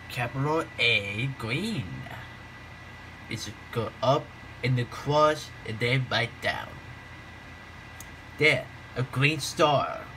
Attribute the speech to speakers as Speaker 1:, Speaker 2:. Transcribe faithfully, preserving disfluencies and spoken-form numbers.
Speaker 1: Capital A, green. It's go up and then cross and then right down. There, a green star.